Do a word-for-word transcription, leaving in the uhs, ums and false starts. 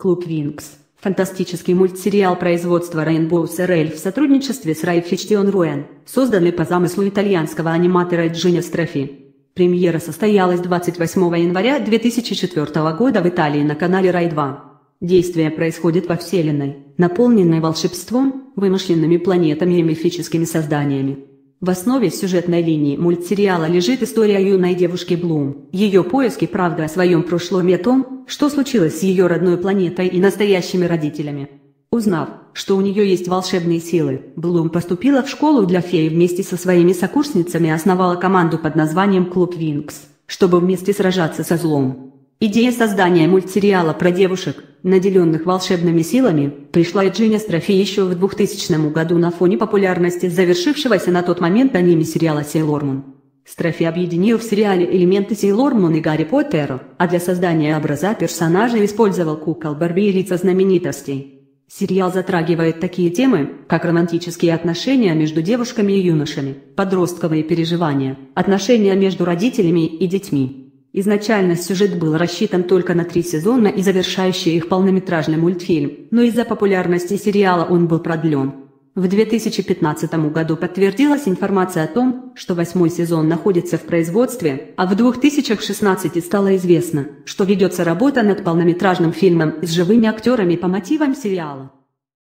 Клуб Винкс. Фантастический мультсериал производства Rainbow Серель в сотрудничестве с Rai Fiction Ruin, созданный по замыслу итальянского аниматора Джиня Страффи. Премьера состоялась двадцать восьмого января две тысячи четвёртого года в Италии на канале Рай два. Действие происходит во вселенной, наполненной волшебством, вымышленными планетами и мифическими созданиями. В основе сюжетной линии мультсериала лежит история юной девушки Блум, ее поиски правды о своем прошлом и о том, что случилось с ее родной планетой и настоящими родителями. Узнав, что у нее есть волшебные силы, Блум поступила в школу для фей и вместе со своими сокурсницами основала команду под названием Клуб Винкс, чтобы вместе сражаться со злом. Идея создания мультсериала про девушек, наделенных волшебными силами, пришла Джиня Страффи еще в двухтысячном году на фоне популярности завершившегося на тот момент аниме-сериала Сейлор Мун. Страффи объединил в сериале элементы Сейлор Мун и Гарри Поттера, а для создания образа персонажей использовал кукол Барби и лица знаменитостей. Сериал затрагивает такие темы, как романтические отношения между девушками и юношами, подростковые переживания, отношения между родителями и детьми. Изначально сюжет был рассчитан только на три сезона и завершающий их полнометражный мультфильм, но из-за популярности сериала он был продлен. В две тысячи пятнадцатом году подтвердилась информация о том, что восьмой сезон находится в производстве, а в две тысячи шестнадцатом стало известно, что ведется работа над полнометражным фильмом с живыми актерами по мотивам сериала.